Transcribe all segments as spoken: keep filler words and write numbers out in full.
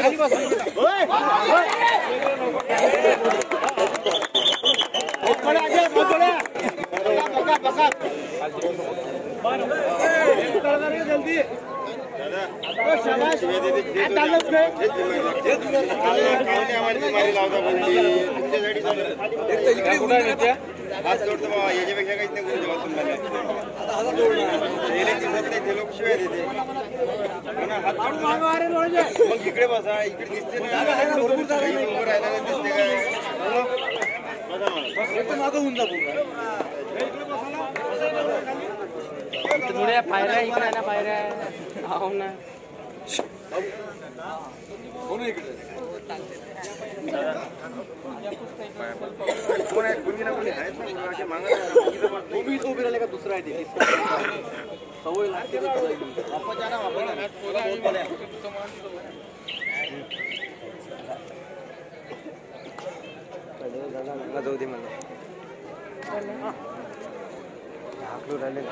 जल्दी हात जोडतो बाबा याच्यापेक्षा काहीच नाही गुरु जेव्हा तुम्हाला लोक शिवाय देते मग इकडे बसा इकडे दिसते दिसते काय मागं होऊन जा थोड्या पायऱ्या इकडे ना पायऱ्या हो ना हो ना इकडे कोण आहे कोणी ना कोणी आहेत मागं उभी उभी राहिले का दुसरा आहे ते सवय लागते वापस ना वापस जाऊ दे मला आपलं राहिले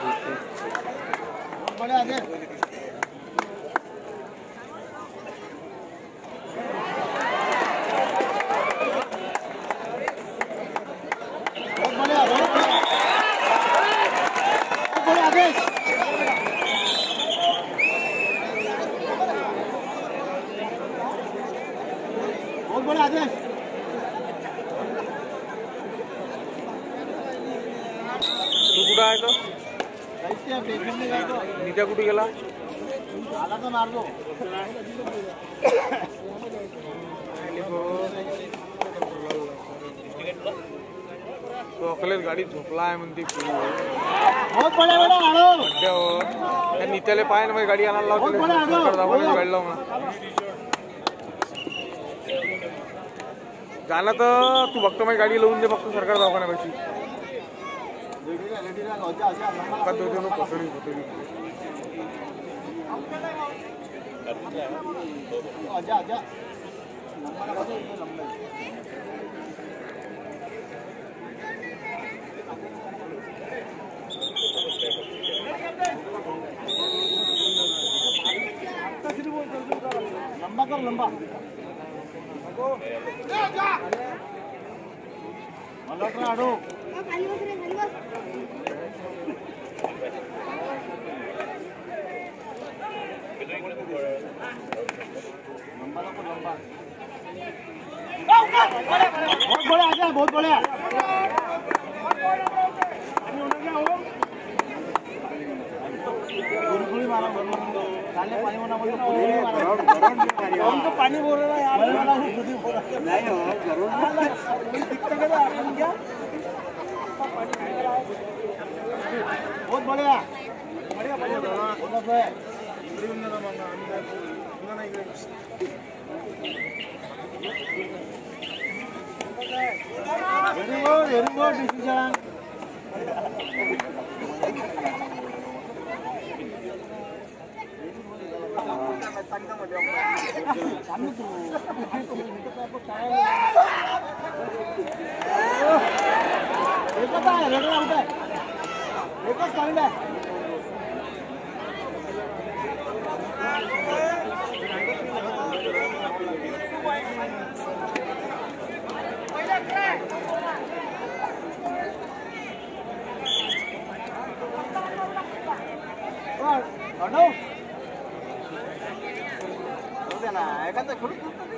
बहुत बड़ा आदेश तू कुठं आहे तो नित्या कुठे गेला आला तर मारलो तो अकलेच गाडी झोपला आहे म्हणते त्या नित्याले पाय ना गाडी आणायला लावतो गाडी लाव म्हणा जाणं तर तू बघतो माझी गाडी लावून दे फक्त सरकार दवाखान्यापाशी पसरी पसरी लंबा कर लंबा आडो बहुत बड़ा आजा बहुत बड़ा पानी बोल रहा यार नहीं हो जरूर बहुत बढ़िया बढ़िया बढ़िया very good very good decision एकच आहे रेडर आउट आहे एकच पॉइंट आहे हटो ना एखादा खेळू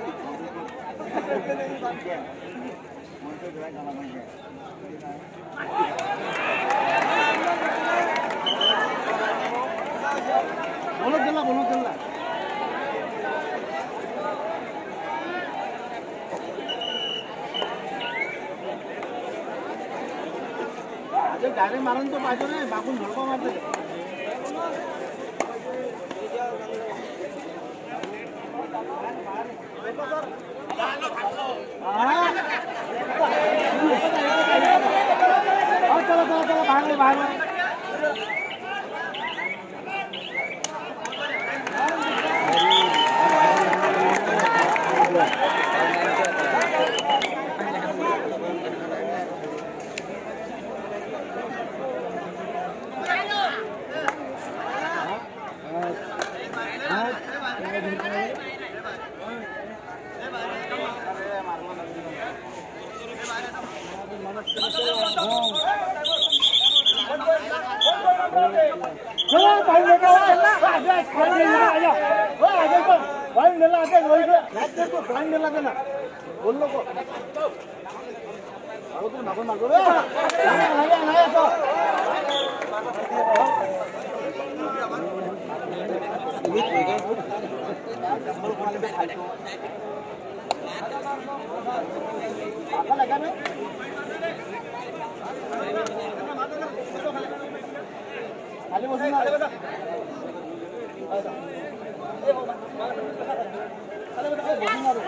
बोलत गेला बोलत गेला डायरेक्ट मारून तो पाहिजे नाही मागून झोडपा मारते चलो चलो चलो भाग भाग नेला आते रोई को लाइट को ब्रांड नेला देना बोल लो को आओ तो मागो मागो रे ना ना तो apa lagi nih खाली बसून खाली बसा ए बाबा खाली बसा बसून मारो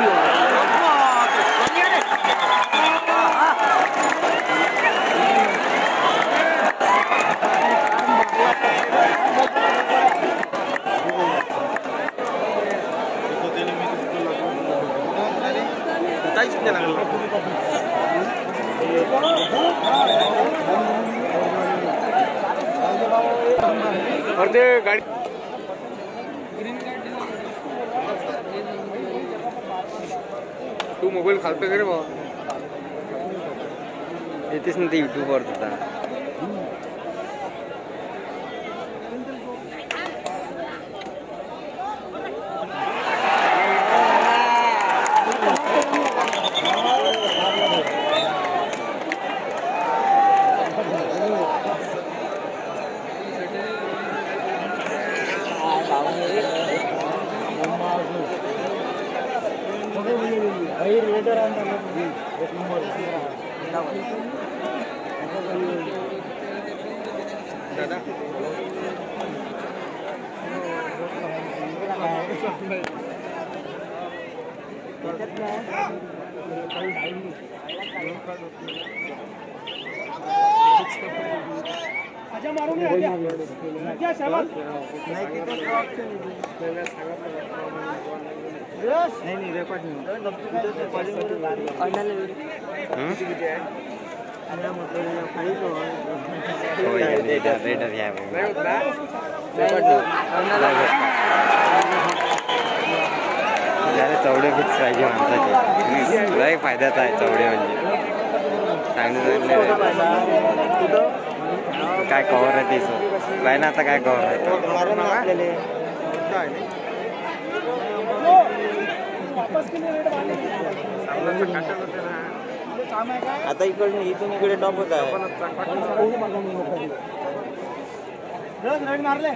और ते गाड़ी तू मोबाईल खालतो का रे भाऊ येतेच ना ते युट्यूबवर होता आजा मारू नहीं आजा क्या शाबाश नहीं कितने ऑप्शन यस नहीं नहीं रेकॉर्ड नहीं फाइनल हम्म अरे मतलब फाइल तो कोई रेडर रेडर है नहीं होता रेकॉर्ड नहीं यार चौडे फिक्स पाहिजे माणसाचे लय फायद्याचा आहे चौडे म्हणजे चांगले काय कव्हर आहे तेच काय ना आता काय कव्हर आहे आता इकडे इथून इकडे टॉप होत आहे मारले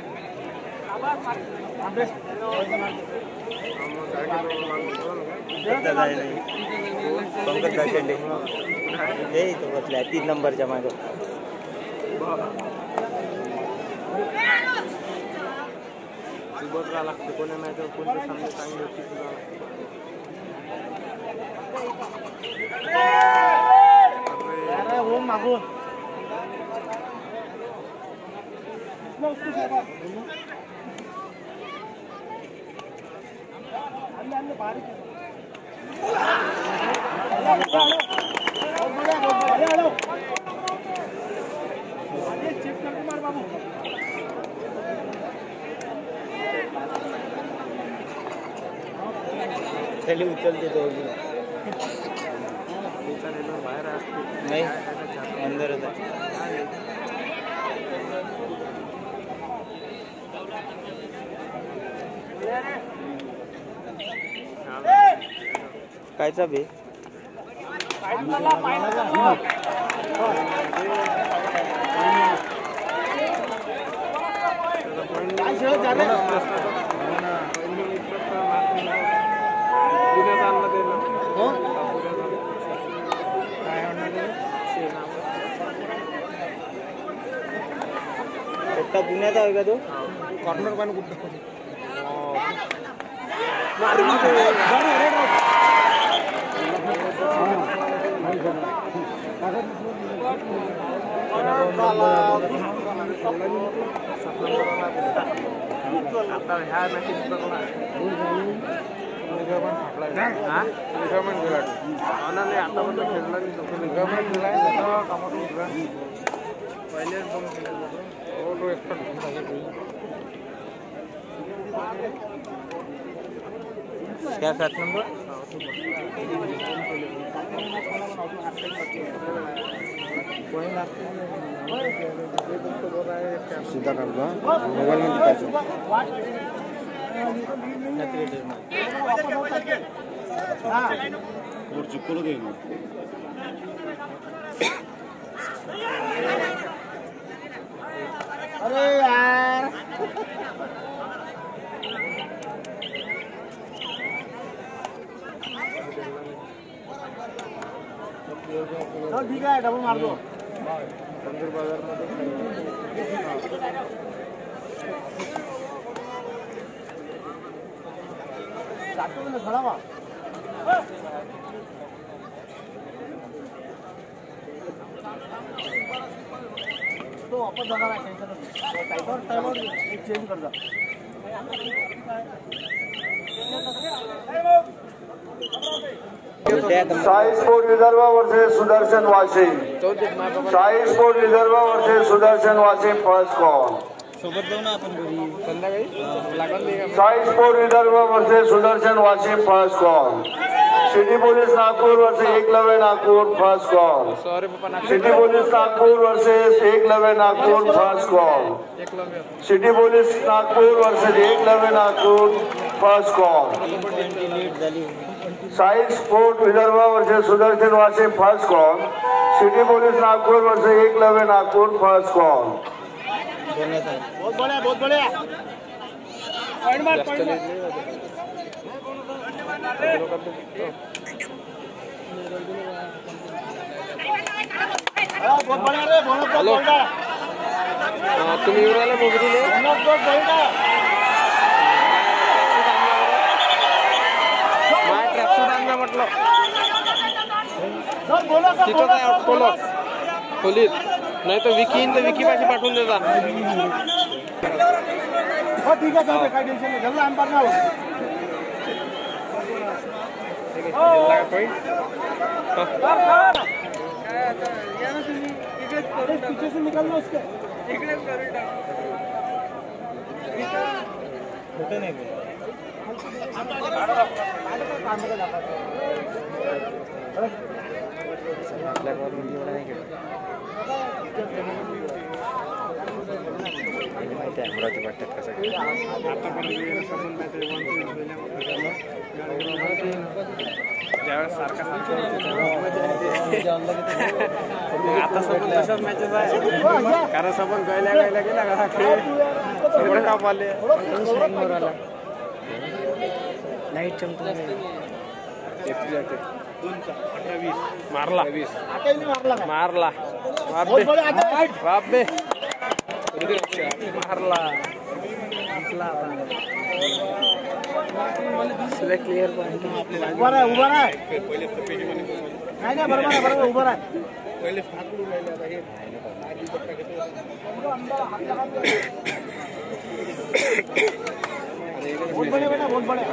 पंकज दाशेंडे हे तो बसल्या तीन नंबरच्या मागे बदला लागते कोणा मॅच कोणते सामने चांगले होते अरे हो मागून चलिए उचलते तो नहीं अंदर होता कायचा बे पुण्याचा आहे का तो कॉर्नर पण कुठं आता ह्या मॅचेस लिगामेंट विराट नाही आतापर्यंत खेळला नाही तो लिगामेंट दिलाय कामातून दिला पहिले तो एक्सपर्ट क्या सात नंबर सीधा कर दो मोबाइल में दिखा दो और चुप करो देना अरे यार चल ठीक है डबल मार दो अंदर बाजार में खड़ा हुआ तो वापस जाना है टाइगर टाइगर चेंज कर दो Sai sport Vidarbha versus Sudarshan Vashi Sai sport Vidarbha versus Sudarshan Vashi first call सोबत जाऊ ना आपण घरी संध्याकाळी लागल नाही Sai sport Vidarbha versus Sudarshan Vashi first call city police Nagpur versus Eklavya Nagpur first call sorry पप्पा city police Nagpur versus Eklavya Nagpur first call city police Nagpur versus Eklavya Nagpur first call Sai sport Vidarbha versus Sudarshan Vashi first call city police Nagpur versus Eklavya Nagpur first call बहुत बढ़िया बहुत बढ़िया पॉइंट मार पॉइंट मार बहुत बढ़िया रे बहुत बढ़िया हां तुम्ही युवराला मोगी दिले बहुत बढ़िया माय ट्रॅक्सूट आणला म्हटलं सर बोला सर तिथं काय अटकलो खोलीत नाही तर विकीन तर विकी पाशी पाठवून देता हो ठीक आहे चालते काय टेन्शन नाही जल्दी आम पार ना हो लगा पॉइंट काय आता या ना तुम्ही इकडेच करून पीछे से निकाल लो उसके इकडेच करून टाक होते नाही आपल्या वर मुली वाला नाही केलं माहिती आहे अमरावती वाटतात कसं ज्यावेळेस सारखा आता सगळं तशाच मॅचेस आहे कारण सबन गयल्या गयल्या गेला का खेळ सगळं काप आले लाईट चमकला मारला मारला बापे मारला क्लिअर उभा राहा उभा राहा नाही नाही बरोबर आहे बरोबर उभा राहा पहिले ठाकून राहिले बहुत बड़े बेटा बहुत बड़े